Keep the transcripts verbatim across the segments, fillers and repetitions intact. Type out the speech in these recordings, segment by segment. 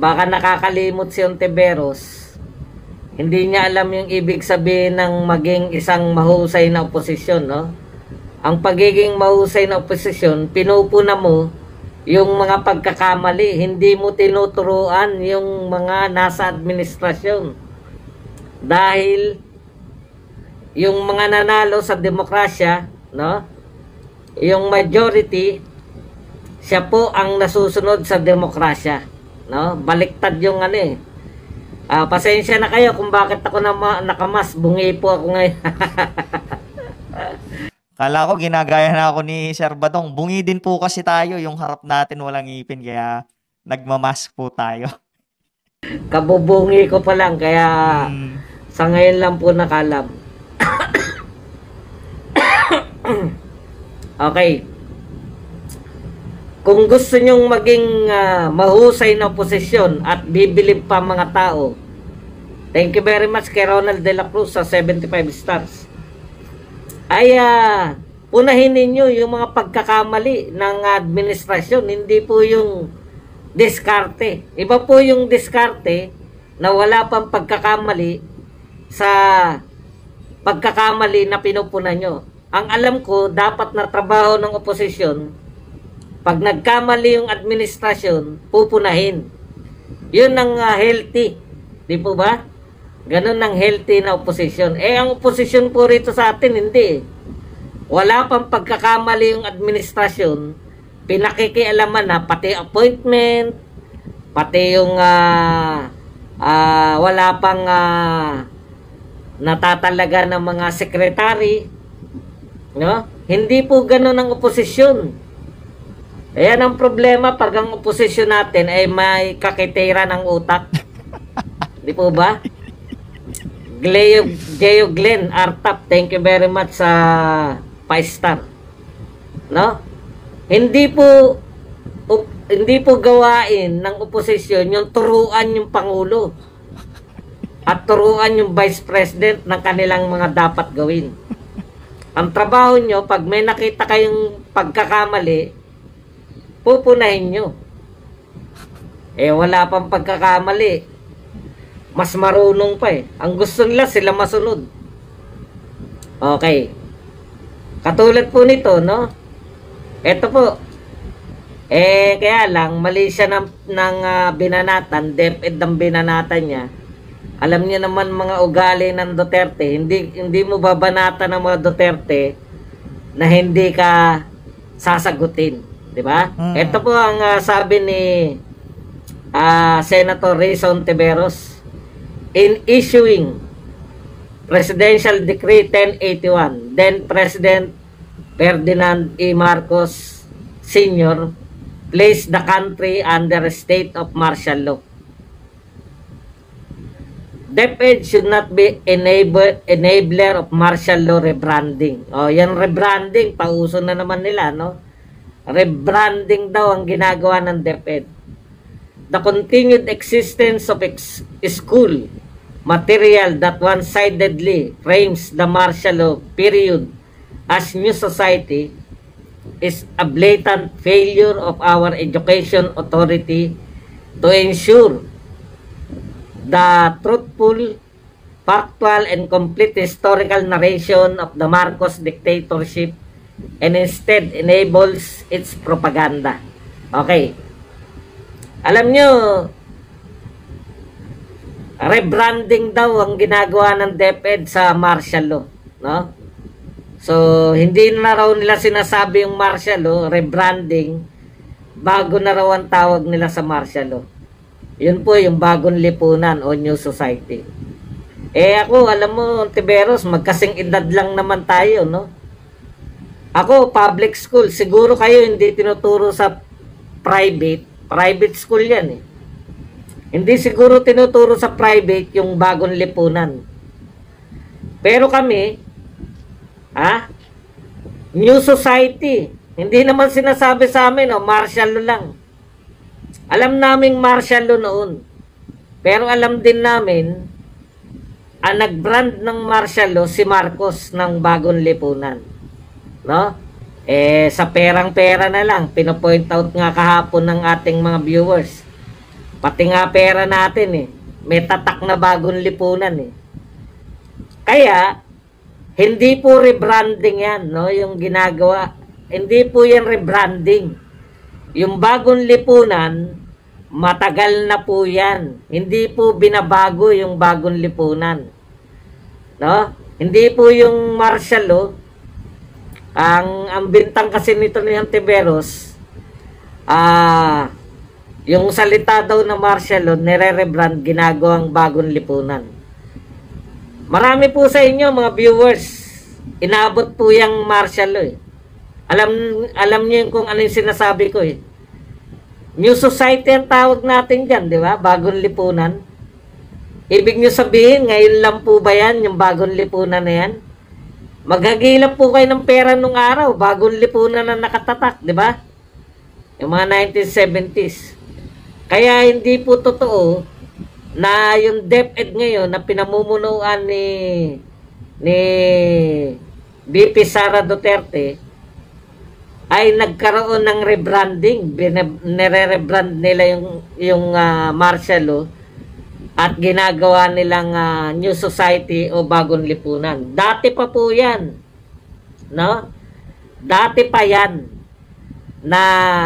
baka nakakalimot si Hontiveros. Hindi niya alam yung ibig sabihin ng maging isang mahusay na oposisyon, no? Ang pagiging mahusay na oposisyon, pinupuna mo yung mga pagkakamali, hindi mo tinuturuan yung mga nasa administrasyon. Dahil yung mga nanalo sa demokrasya, no? Yung majority, siya po ang nasusunod sa demokrasya, no? Baliktad yung ano eh. Ah, pasensya na kayo kung bakit ako na nakamas, bungi po ako ngayon. Kala ko ginagaya na ako ni Sir Badong. Bungi din po kasi tayo, yung harap natin walang ngipin, kaya nagmamask po tayo. Kabubungi ko pa lang, kaya hmm. sa ngayon lang po nakalam. Okay. Kung gusto nyong maging uh, mahusay na oposisyon at bibilib pa mga tao, thank you very much kay Ronald de la Cruz sa seventy-five stars. Ay, uh, punahin ninyo yung mga pagkakamali ng administrasyon, hindi po yung diskarte. Iba po yung diskarte na wala pang pagkakamali sa pagkakamali na pinupunan nyo. Ang alam ko, dapat na trabaho ng oposisyon, pag nagkamali yung administrasyon, pupunahin. Yun ang uh, healthy. Di po ba? Ganun ang healthy na oposisyon. Eh, ang oposisyon po rito sa atin, hindi. Wala pang pagkakamali yung administrasyon. Pinakikialaman na pati appointment, pati yung uh, uh, wala pang uh, natatalaga ng mga sekretary. No? Hindi po ganun ang oposisyon. Ayan ang problema pag ang oposisyon natin ay may kakitira ng utak. Di po ba? Gleo, Geo Glenn Artap, thank you very much sa five star. No? Hindi po up, hindi po gawain ng oposisyon yung turuan yung Pangulo at turuan yung Vice President ng kanilang mga dapat gawin. Ang trabaho nyo, pag may nakita kayong pagkakamali, pupunahin nyo. Eh, wala pang pagkakamali. Mas marunong pa eh. Ang gusto nila, sila masunod. Okay. Katulad po nito, no? Ito po. Eh, kaya lang, mali siya ng, ng uh, binanatan, DepEd ng binanatan niya. Alam niyo naman mga ugali ng Duterte, hindi, hindi mo babanatan ng mga Duterte na hindi ka sasagutin. Diba? Mm. Ito po ang uh, sabi ni uh, Senator Risa Hontiveros in issuing Presidential Decree ten eighty-one, then President Ferdinand E. Marcos Senior placed the country under a state of martial law. DepEd should not be enable, enabler of martial law rebranding. O, yan rebranding, pauso na naman nila, no? Rebranding daw ang ginagawa ng DepEd. The continued existence of ex school material that one-sidedly frames the martial law period as new society is a blatant failure of our education authority to ensure the truthful, factual, and complete historical narration of the Marcos dictatorship and instead enables its propaganda. Okay. Alam nyo, rebranding daw ang ginagawa ng DepEd sa martial law, no? So, hindi na raw nila sinasabi yung martial law, rebranding, bago na raw ang tawag nila sa martial law. Yun po yung bagong lipunan o new society. Eh ako, alam mo, Hontiveros, magkasing edad lang naman tayo, no? Ako, public school, siguro kayo hindi tinuturo sa private. Private school yan eh. Hindi siguro tinuturo sa private yung bagong lipunan. Pero kami, ha? New society. Hindi naman sinasabi sa amin, oh, martial law lang. Alam naming martial law noon. Pero alam din namin, ang nag-brand ng martial law si Marcos ng bagong lipunan. No? Eh, sa perang-pera na lang, pinopoint out nga kahapon ng ating mga viewers. Pati nga pera natin eh. May tatak na bagong lipunan eh. Kaya, hindi po rebranding yan, no? Yung ginagawa. Hindi po yan rebranding. Yung bagong lipunan, matagal na po yan. Hindi po binabago yung bagong lipunan. No? Hindi po yung martial law. Ang, ang bintang kasi nito ni Hontiveros, ah, yung salita daw na martial law, nire-rebrand, ginagawang bagong lipunan. Marami po sa inyo, mga viewers, inabot po yung martial law eh. Alam, alam niyo kung ano yung sinasabi ko eh. New society ang tawag natin dyan, di ba? Bagong lipunan. Ibig nyo sabihin, ngayon lang po ba yan, yung bagong lipunan na yan? Maghagilap po kayo ng pera nung araw, bagong lipunan na nakatatak, di ba? Yung mga nineteen seventies. Kaya hindi po totoo na yung DepEd ngayon na pinamumunuan ni ni B P Sara Duterte ay nagkaroon ng rebranding. Nire-rebrand nila yung yung uh, martial law at ginagawa nilang uh, new society o bagong lipunan. Dati pa po yan, no? Dati pa yan na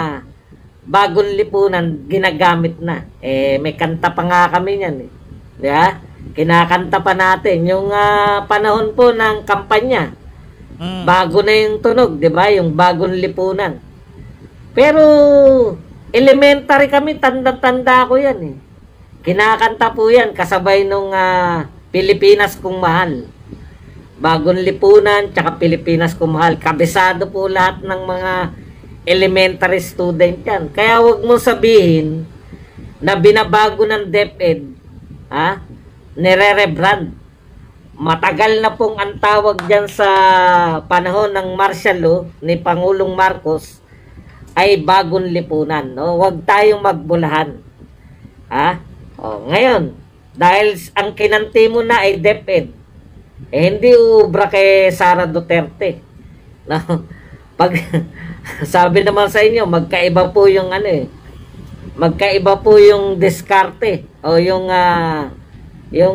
bagong lipunan ginagamit na. Eh, may kanta pa nga kami niyan eh. Di ba? Kinakanta pa natin. Yung uh, panahon po ng kampanya, mm. bago na yung tunog, di ba? Yung bagong lipunan. Pero, elementary kami, tanda-tanda ko yan eh. Kinakanta po yan, kasabay nung uh, Pilipinas Kung Mahal. Bagong lipunan, tsaka Pilipinas Kung Mahal. Kabisado po lahat ng mga elementary student yan. Kaya wag mo sabihin na binabago ng DepEd, ha? Nire-rebrand. Matagal na pong ang tawag dyan sa panahon ng martial law ni Pangulong Marcos ay bagong lipunan, no? Wag tayong magbulahan. Ha? O, ngayon, dahil ang kinanti mo na ay DepEd, eh hindi ubra kay Sara Duterte. No? Pag sabi naman sa inyo, magkaiba po yung ano eh. Magkaiba po yung diskarte o yung uh, yung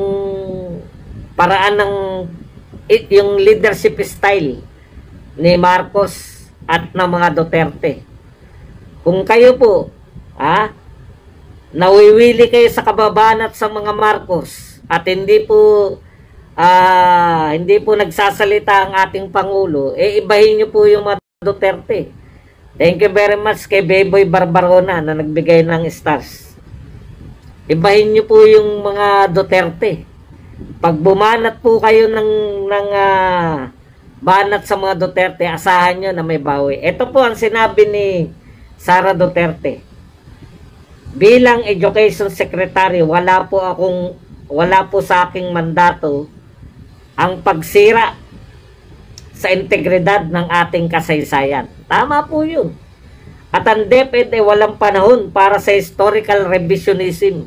paraan ng it, yung leadership style ni Marcos at ng mga Duterte. Kung kayo po, ah, nawiwili kayo sa kababayan at sa mga Marcos at hindi po ah, hindi po nagsasalita ang ating Pangulo, eh ibahin niyo po yung mga Duterte. Thank you very much kay Beboy Barbarona na nagbigay ng stars. Ibahin niyo po yung mga Duterte. Pag bumanat po kayo ng, ng uh, banat sa mga Duterte, asahan nyo na may bawi. Ito po ang sinabi ni Sara Duterte. Bilang Education Secretary, wala po akong, wala po sa aking mandato ang pagsira sa integridad ng ating kasaysayan. Tama po yun. At ang DepEd ay walang panahon para sa historical revisionism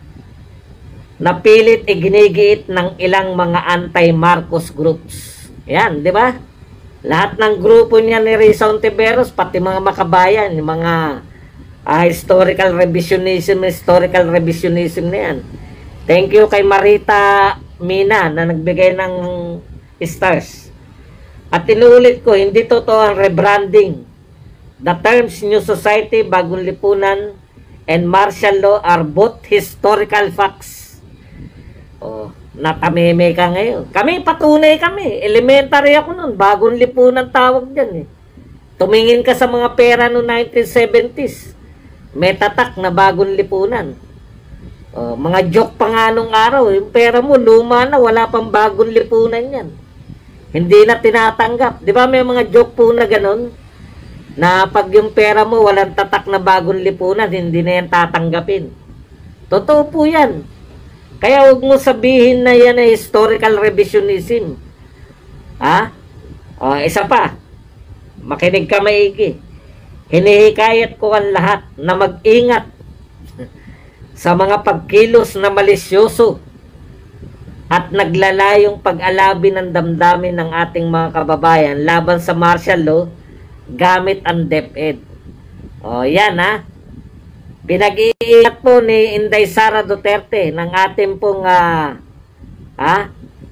na pilit iginigiit ng ilang mga anti-Marcos groups. Yan, di ba? Lahat ng grupo niya ni Risa Hontiveros, pati mga makabayan, yung mga uh, historical revisionism, historical revisionism na yan. Thank you kay Marita Mina na nagbigay ng stars. At tinulit ko, hindi totoo ang rebranding. The terms New Society, Bagong Lipunan, and Martial Law are both historical facts. Oh, natameme ka ngayon. Kami, patunay kami. Elementary ako nun. Bagong Lipunan tawag dyan eh. Tumingin ka sa mga pera noong nineteen seventies. May tatak na Bagong Lipunan. Oh, mga joke pa nga nung araw. Yung pera mo, luma na. Wala pang Bagong Lipunan yan. Hindi na tinatanggap. Di ba may mga joke po na ganun? Na pag yung pera mo walang tatak na Bagong Lipunan, hindi na yan tatanggapin. Totoo po yan. Kaya huwag mo sabihin na yan ay historical revisionism. Ha? O, isa pa. Makinig ka maigi. Hinihikayat ko ang lahat na mag-ingat sa mga pagkilos na malisyoso at naglalayong pag-alabi ng damdamin ng ating mga kababayan laban sa martial law gamit ang DepEd. O, yan ha. pinag-iingat po ni Inday Sara Duterte ng ating pong ah, ah,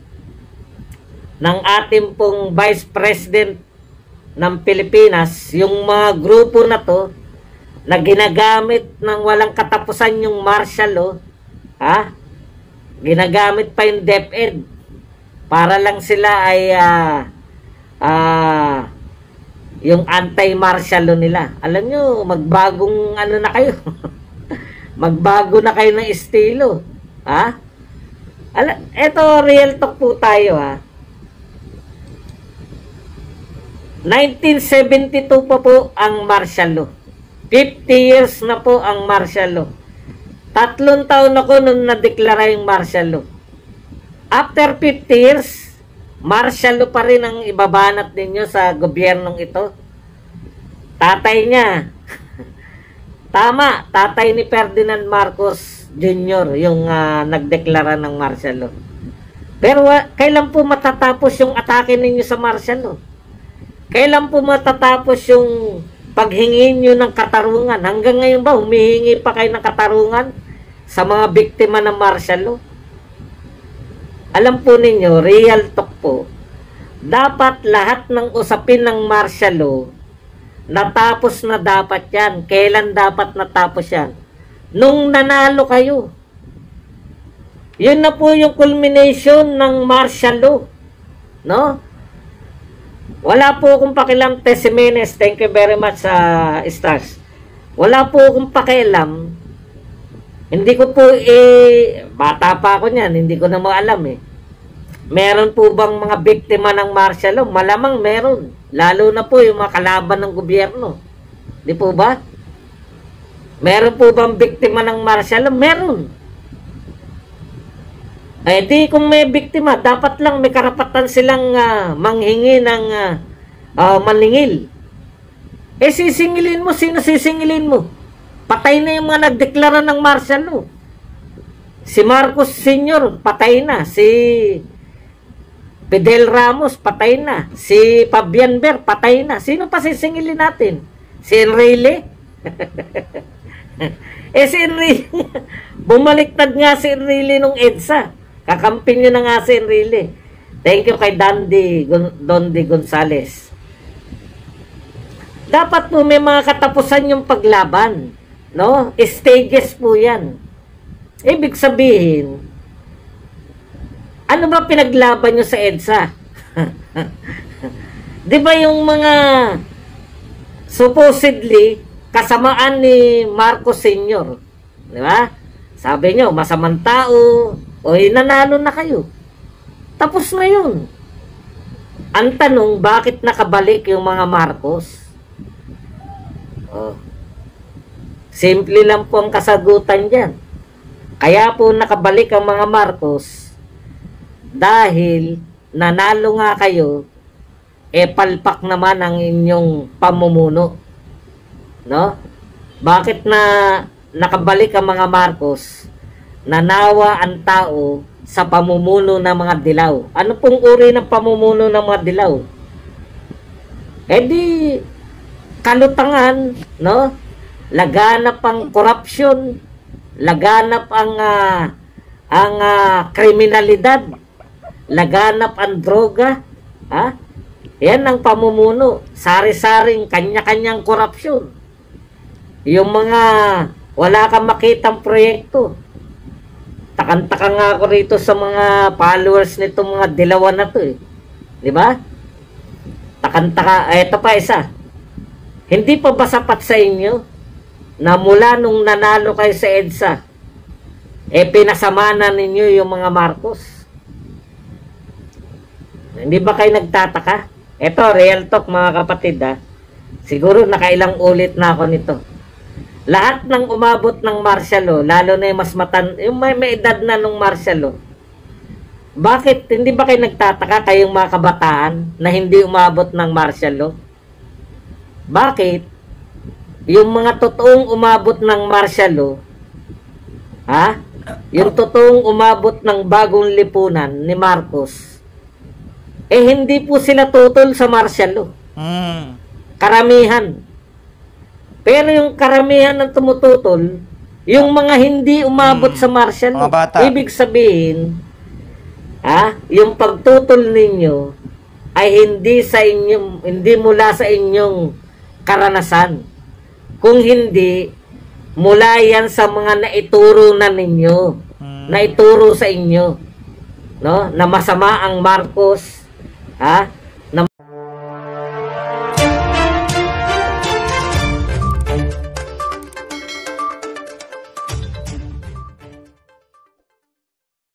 ng ating pong Vice President ng Pilipinas, yung mga grupo na to na ginagamit ng walang katapusan yung martial law, ha? Ginagamit pa yung DepEd para lang sila ay ah, ah, yung anti-martial law nila. Alam nyo, magbagong ano na kayo. Magbago na kayo ng estilo. Ha? Ala, eto, real talk po tayo, ha. nineteen seventy-two pa po ang martial law. fifty years na po ang martial law. Tatlong taon ako nung nadeklara yung martial law. After fifty years, martial law pa rin ang ibabanat ninyo sa gobyernong ito. Tatay niya, tama, tatay ni Ferdinand Marcos Junior yung uh, nagdeklara ng martial law. Pero uh, kailan po matatapos yung atake ninyo sa martial law? Kailan po matatapos yung paghingi nyo ng katarungan? Hanggang ngayon ba humihingi pa kayo ng katarungan sa mga biktima ng martial law? Alam po ninyo, real talk po, dapat lahat ng usapin ng martial law, natapos na dapat yan. Kailan dapat natapos yan? Nung nanalo kayo. Yun na po yung culmination ng martial law. No? Wala po akong pakialam, Tess Jimenez, thank you very much sa uh, stars. Wala po akong pakialam. Hindi ko po, eh, bata pa ako niyan, hindi ko na maalam eh. Meron po bang mga biktima ng martial law? Malamang meron. Lalo na po yung mga kalaban ng gobyerno. Di po ba? Meron po bang biktima ng martial law? Meron. Eh di kung may biktima, dapat lang may karapatan silang uh, manghingi ng uh, uh, maningil. Eh sisingilin mo, sino sisingilin mo? Patay na yung mga nagdeklara ng martial law. Si Marcos Senior patay na. Si Fidel Ramos patay na. Si Fabian Ber patay na. Sino pa sisingilin natin? Si Enrile? eh si Enrile, bumaliktad nga si Enrile nung EDSA. Kakampin nyo na nga si Enrile. Thank you kay Dandy, Dondi Gonzales. Dapat po may mga katapusan yung paglaban. No? Stages po yan. Ibig sabihin, ano ba pinaglaban nyo sa EDSA? Di ba yung mga supposedly kasamaan ni Marcos Senior? Di ba? Sabi nyo, masamang tao, o nanalo na kayo. Tapos na yun. Ang tanong, bakit nakabalik yung mga Marcos? Oh. Simple lang po ang kasagutan dyan. Kaya po nakabalik ang mga Marcos dahil nanalo nga kayo, e palpak naman ang inyong pamumuno. No? Bakit na nakabalik ang mga Marcos? Nanawa ang tao sa pamumuno ng mga dilaw. Ano pong uri ng pamumuno ng mga dilaw? Eh di, kalutangan, no? Laganap ang korupsyon, laganap ang uh, ang uh, kriminalidad, laganap ang droga, ha? Yan ang pamumuno, sari-saring kanya-kanyang korupsyon. Yung mga wala kang makitang proyekto. Takantaka nga ako rito sa mga followers nitong mga dilawan na to eh. Di ba? Takantaka, eto pa isa. Hindi pa ba sapat sa inyo na mula nung nanalo kayo sa EDSA, eh pinasamanan ninyo yung mga Marcos? Hindi ba kayo nagtataka? Eto, real talk mga kapatid ha. Siguro nakailang ulit na ako nito. Lahat ng umabot ng martial law, lalo na yung mas matan, yung may, may edad na nung martial law, bakit hindi ba kayo nagtataka kayong mga kabataan na hindi umabot ng martial law? Bakit? Yung mga totoong umabot ng martial law, ha? Yung totoong umabot ng bagong lipunan ni Marcos, eh hindi po sila tutol sa martial law. Mm. Karamihan. Pero yung karamihan ng tumututol, Yung mga hindi umabot Hmm, sa martial mga law, bata. ibig sabihin, ha, yung pagtutol ninyo ay hindi sa inyong, hindi mula sa inyong karanasan. Kung hindi, mula yan sa mga naituro na ninyo, Hmm. naituro sa inyo, no? Na masama ang Marcos, ha?